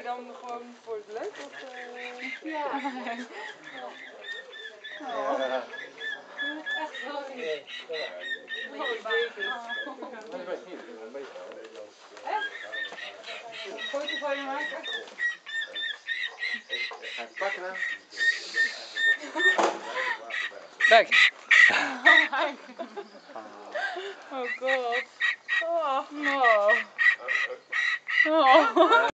dan gewoon voor het leuk? Of, Ja. Oh. Echt wel lief. Oh, zeker. Echt? Een foto van je maken? Ga ik pakken dan? Kijk! Oh god. Oh. Oh. Oh.